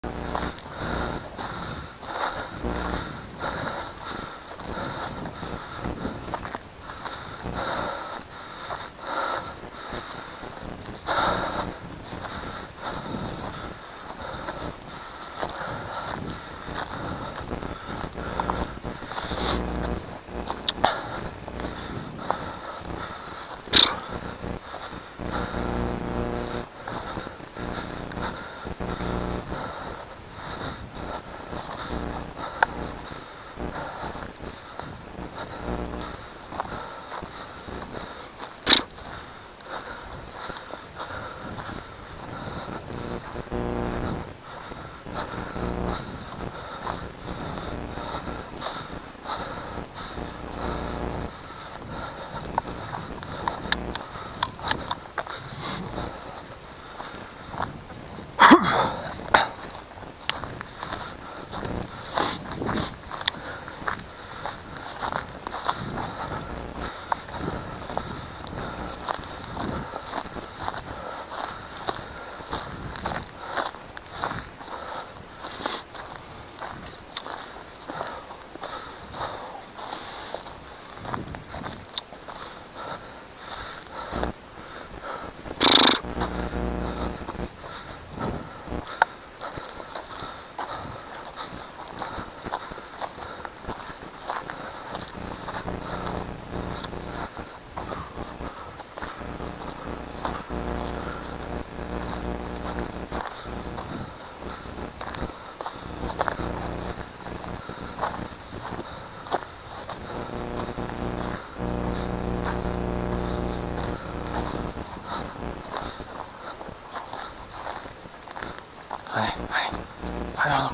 Hay oğlum.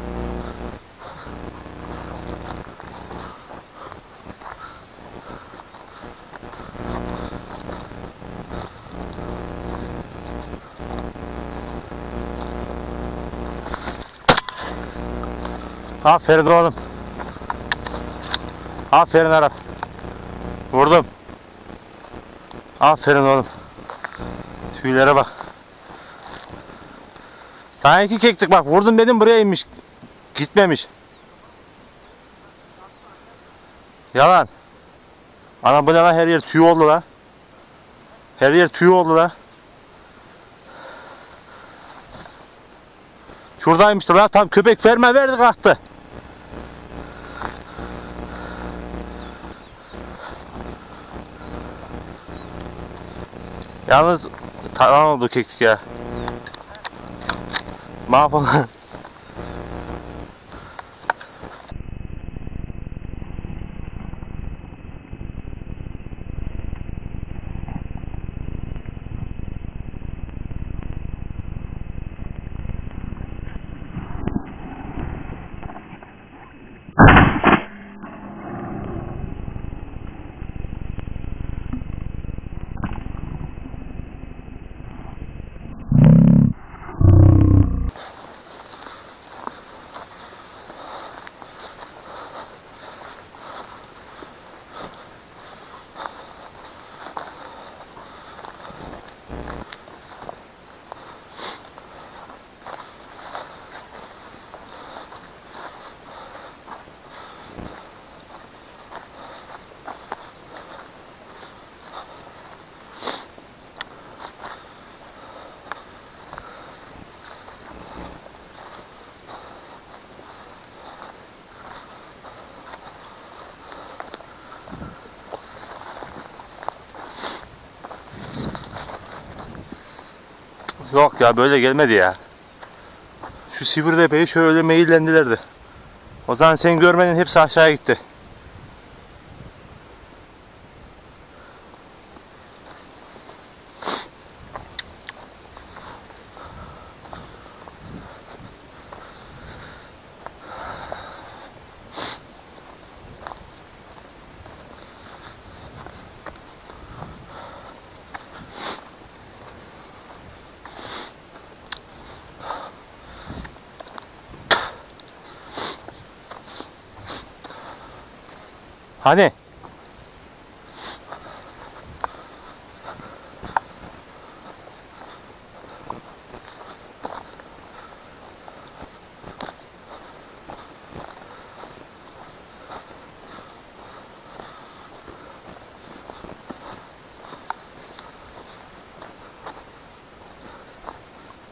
Aferin oğlum. Aferin Arap. Vurdum. Aferin oğlum. Tüylere bak. Daha iki kektik bak. Vurdum dedim buraya inmiş. Gitmemiş. Yalan. Ana bu ne lan, her yer tüy oldu la. Her yer tüy oldu la. Şuradaymıştı la. Tam köpek ferme verdi kalktı. Yalnız tavan oldu kektik ya. Mahvolduk. Yok ya, böyle gelmedi ya. Şu Sivridepe'yi şöyle meyillendilerdi. O zaman sen görmedin, hepsi aşağıya gitti. Hani?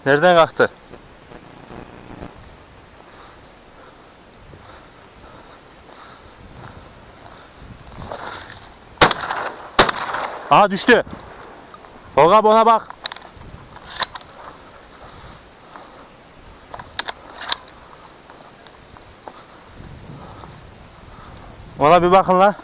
Nereden kalktı? Aha düştü. Tolga abi ona bak. Ona bir bakın la.